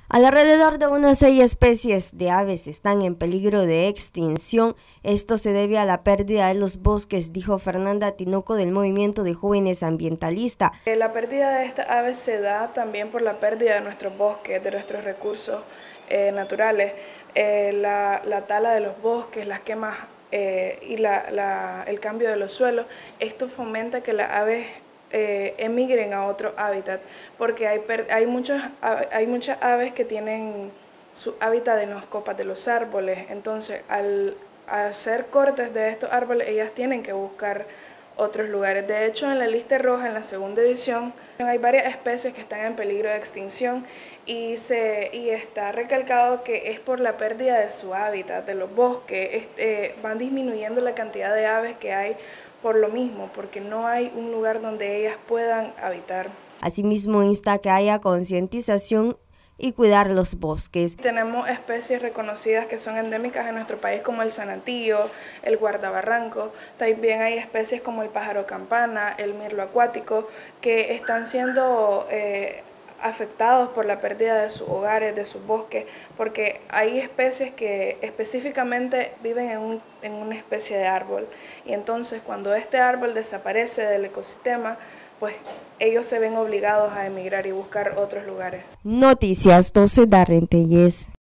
Alrededor de unas 6 especies de aves están en peligro de extinción. Esto se debe a la pérdida de los bosques, dijo Fernanda Tinoco del Movimiento de Jóvenes Ambientalista. La pérdida de estas aves se da también por la pérdida de nuestros bosques, de nuestros recursos naturales, la tala de los bosques, las quemas y el cambio de los suelos. Esto fomenta que las aves emigren a otro hábitat, porque hay muchas aves que tienen su hábitat en las copas de los árboles. Entonces, al hacer cortes de estos árboles, ellas tienen que buscar otros lugares. De hecho, en la lista roja, en la segunda edición, hay varias especies que están en peligro de extinción y está recalcado que es por la pérdida de su hábitat, de los bosques. Van disminuyendo la cantidad de aves que hay por lo mismo, porque no hay un lugar donde ellas puedan habitar. Asimismo, insta a que haya concientización y cuidar los bosques. Tenemos especies reconocidas que son endémicas en nuestro país, como el zanatillo, el guardabarranco. También hay especies como el pájaro campana, el mirlo acuático, que están siendo afectados por la pérdida de sus hogares, de sus bosques, porque hay especies que específicamente viven en una especie de árbol, y entonces cuando este árbol desaparece del ecosistema, pues ellos se ven obligados a emigrar y buscar otros lugares. Noticias 12 Darren Tellez.